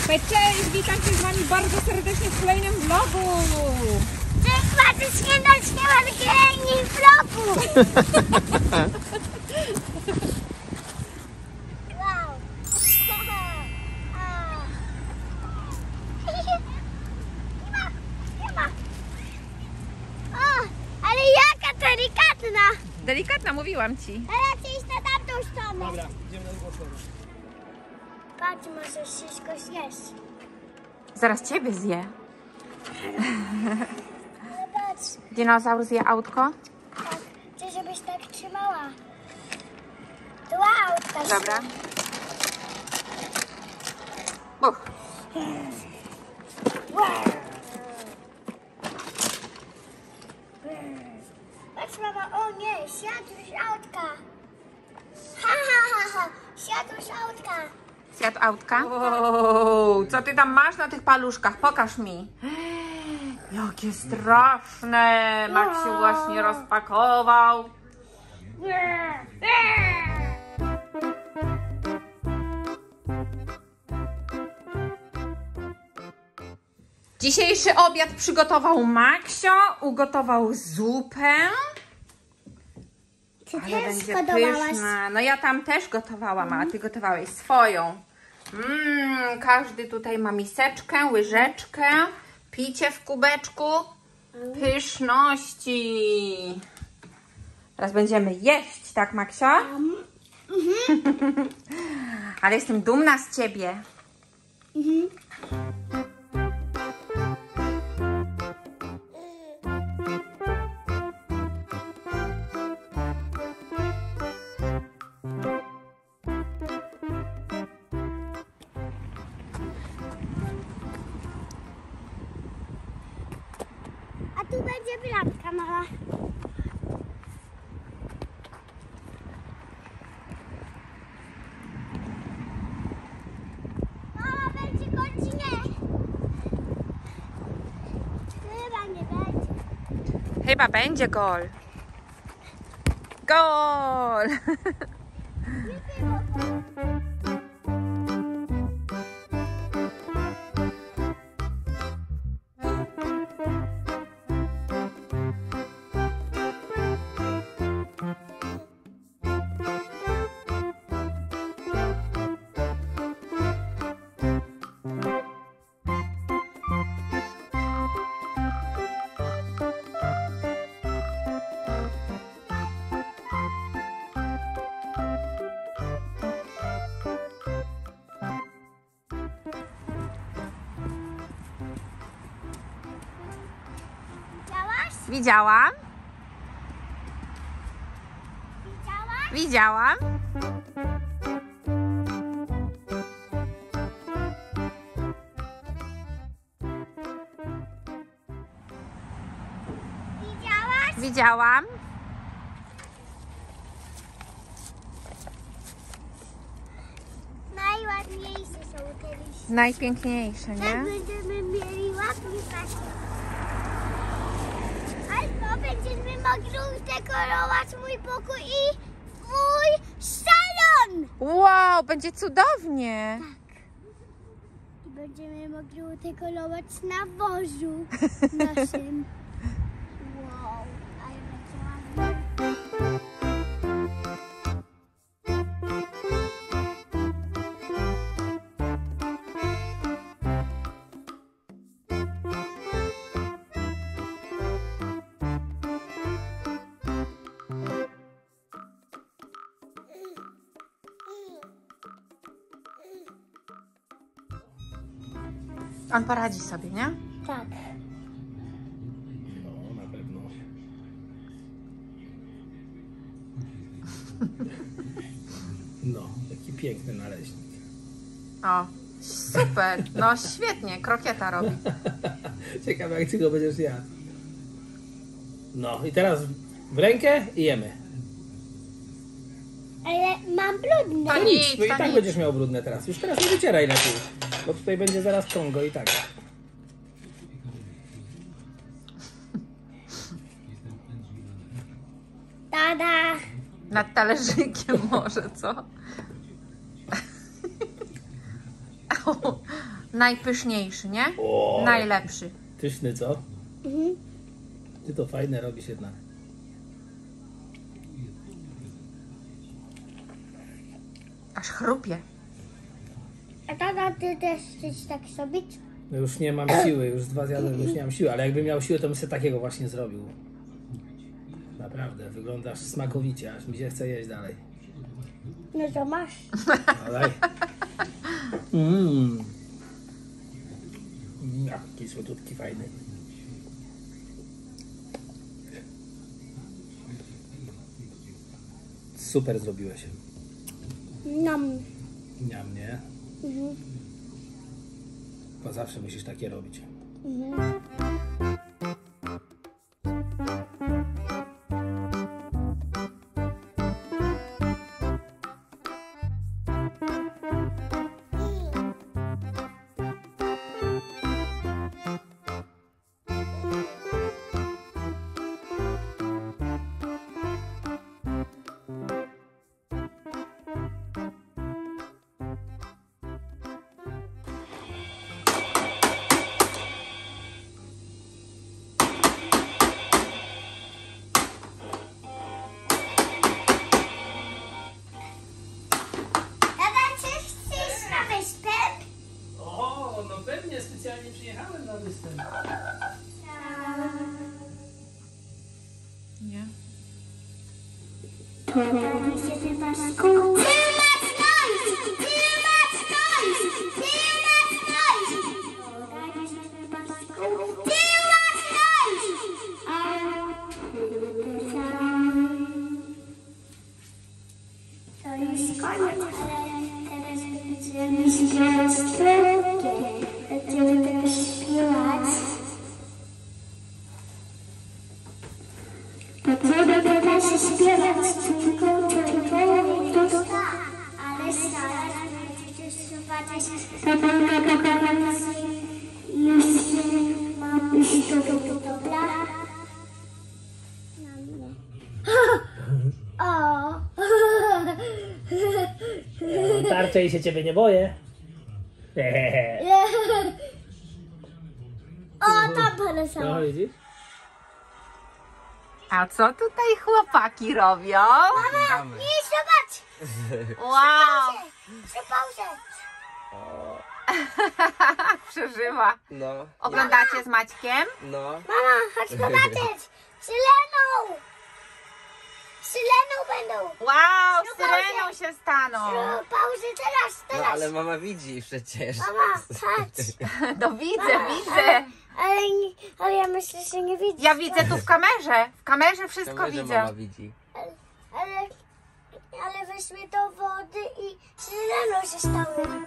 Cześć, witam się z wami bardzo serdecznie w kolejnym vlogu. Cześć, patrz, nie naśniewam kolejny vlogu. Wow. Nie ma. O, ale jaka delikatna. Delikatna, mówiłam ci. Teraz iść na tamtą stronę. Dobra, idziemy na drugą stronę. Patrz, możesz wszystko zjeść. Zaraz ciebie zje. Ale patrz, Dinozaur zje autko? tak, chcę, żebyś tak trzymała. Dwa autka. Dobra. Buch. Patrz, mama, o nie, siadł już autka. Ha. Siadł już autka. Zjadł autka? Wow, co ty tam masz na tych paluszkach? Pokaż mi. Jakie straszne. Maksiu właśnie rozpakował. Dzisiejszy obiad przygotował Maksio, ugotował zupę. Ty Ale też będzie podobałaś. pyszna. No ja tam też gotowałam, a ty gotowałeś swoją. Każdy tutaj ma miseczkę, łyżeczkę, picie w kubeczku. Pyszności. Teraz będziemy jeść, tak Maksio? Ale jestem dumna z ciebie. A tu będzie bramka, mama. Mama, będzie godzinę. Chyba nie będzie. Chyba będzie gol. Gol! Nie było. Widziałaś? Widziałam, Widziałaś? widziałam. Widziałaś? Widziałam. Najładniejsze są te liście. Najpiękniejsze, Tak nie? będziemy mieli ładnie takie. Albo będziemy mogli udekorować mój pokój i mój salon. Wow, będzie cudownie. I będziemy mogli udekorować na wozu naszym. Wow, ale będzie ładnie. On poradzi sobie, nie? Tak. No, na pewno. No, taki piękny naleśnik. O, super. No świetnie, krokieta robi. Ciekawe, jak ty go będziesz jadł. No i teraz w rękę i jemy. Ale mam brudne. To Nic, nic, bo i to tak nic. będziesz miał brudne teraz. Już teraz nie wycieraj lepiej, bo tutaj będzie zaraz Kongo i tak. Tada! Nad talerzykiem może, co? Najpyszniejszy, nie? O. Najlepszy. Pyszny, co? Mhm. Ty to fajne robisz jednak. Aż chrupie. A tata, ty też chcesz tak zrobić? No już nie mam siły, już 2 zjadłem, już nie mam siły, ale jakbym miał siłę, to bym sobie takiego właśnie zrobił. Naprawdę, wyglądasz smakowicie, aż mi się chce jeść dalej. No to masz. No daj. Jaki słodutki, fajny. Super zrobiłeś. Nam. Niam, nie? Mhm. Bo zawsze musisz takie robić. Mhm. Tata, czy chcesz na wyspę? O, no pewnie specjalnie przyjechałem na występ. Nie. To już koniec, ale teraz będziemy śpiewać trudkie. Będziemy teraz śpiewać. Będziemy teraz śpiewać tylko pusta, ale zaraz będziecie zobaczyć, już ma iść do dobra. O! Ja mam tarczę i się ciebie nie boję. O, tam poleciało. No widzisz? A co tutaj chłopaki robią? Nie, zobacz! Wow! Przy pauzie. Przeżywa. No, Oglądacie z Maćkiem? no. Mama, chodź zobaczyć! Syleną! Syleną będą! Wow, No syreną pauzie. się staną. Pauzy teraz, No teraz! ale mama widzi przecież. Mama, patrz! No widzę. Ale ja myślę, że nie widzę. Ja widzę tu w kamerze. W kamerze wszystko Kamerze widzę. mama widzi. Ale weźmy do wody i syleną się stały.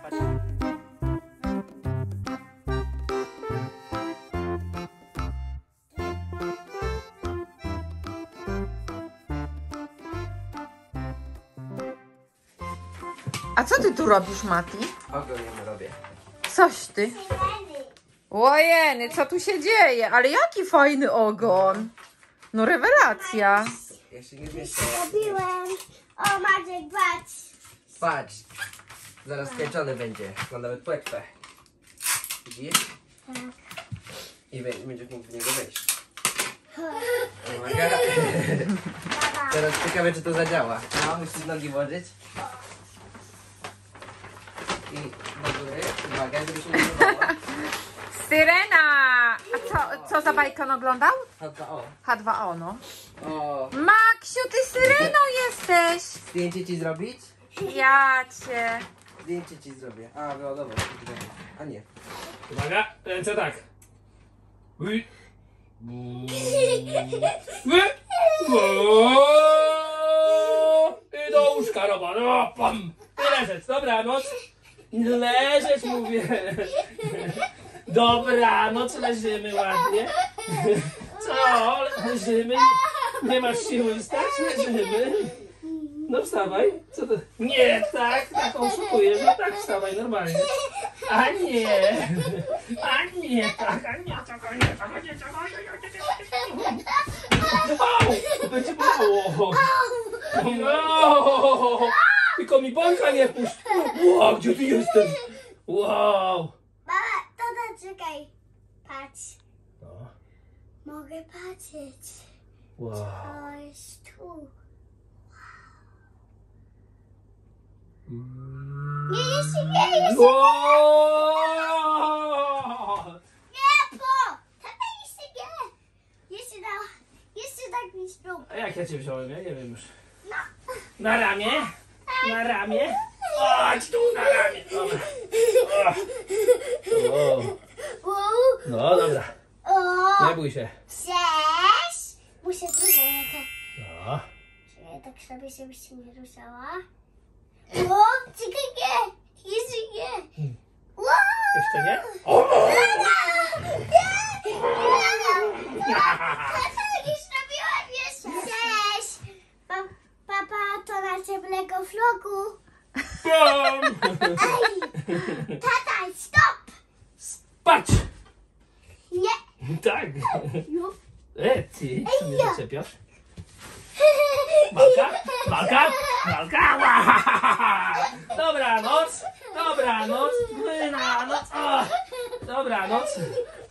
A co ty tu robisz, Mati? Ogon ją robię. Coś ty. Ojeny, co tu się dzieje? Ale jaki fajny ogon. No rewelacja. Ja się nie zmieszczę. Robiłem. O, Maciek, patrz. Patrz. Zaraz skończony będzie. Ma nawet płetwę. Widzisz? I będzie mógł w niego wejść. Uwaga. Teraz ciekawe, czy to zadziała. No, musisz nogi włożyć. I do góry. Uwaga, żeby się nie zerwało. Syrena! A co za bajkę on oglądał? O. H2O, no. O. Maksiu, ty syreną jesteś! Zdjęcie ci zrobić? Ja cię. Zdjęcie ci zrobię. A, wyładować. A nie. Uwaga, ręce tak. Wy. I do łóżka, Roba. No, pam. I leżeć. Dobranoc. Leżeć, mówię. Dobranoc, leżymy ładnie. Co? Leżymy. Nie masz siły wstać? Leżymy. No wstawaj. Co to? Nie, tak oszukujesz. No tak, wstawaj normalnie. A nie. A nie, tak, a nie, tak, a nie, tak, a nie, tak, a nie, Au! To będzie bolało. No! Tylko mi bąka nie puść. Wow, gdzie ty jesteś? Wow. czekaj. Patrz. No. Mogę patrzeć. Wow. To jest tu. Nie, jeszcze nie, jeszcze Wow! nie, po! Tata jeszcze nie. Jeszcze tak mi spróbuj. A jak ja cię wziąłem? Ja nie wiem już. No. Na ramię? Na ramię? Chodź tu na ramię. Dobra. O. No dobra. O, Nie bój się. cześć. Muszę drugą rękę. No. Czekaj, tak sobie, żebyś się nie ruszała. O, czekaj, nie. Jeszcze nie. Wow. Jeszcze nie? Tata, już robiłam jeszcze. Cześć. Papa, to nasze Lego vlogu. Bum! Ej, tata, stop. Spać! Nie. Tak. No. Ty, co mnie zaczepiasz? Walka? Walka? Walka? Dobranoc! Dobranoc! Dobranoc! Dobranoc!